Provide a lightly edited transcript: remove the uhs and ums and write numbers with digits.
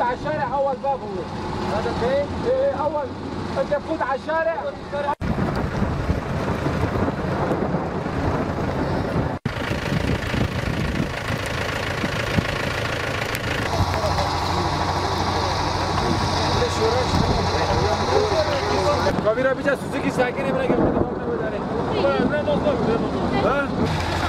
على الشارع اول باب هو هذا فين؟ اول انت تفوت على الشارع کابیرا بیچاره سوزوکی ساکن میره که